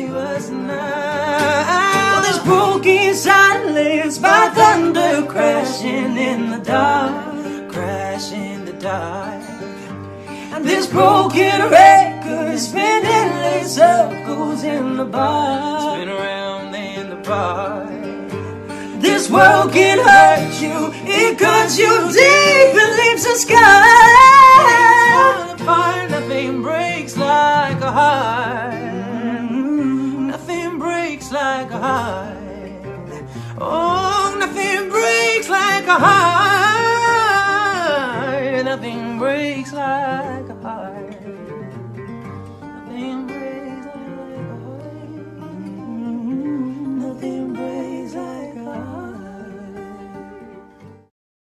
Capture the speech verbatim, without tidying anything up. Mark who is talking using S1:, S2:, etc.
S1: leave us now. Well, this broken silence by thunder crashing in the dark, crashing in the dark. And this broken record spinning in circles in the bar, spin around in the bar. This world can hurt you, it cuts you deep and leaves a scar. Apart, nothing breaks like a heart. Nothing breaks like a heart. Oh, nothing breaks like a heart. Nothing breaks like a heart.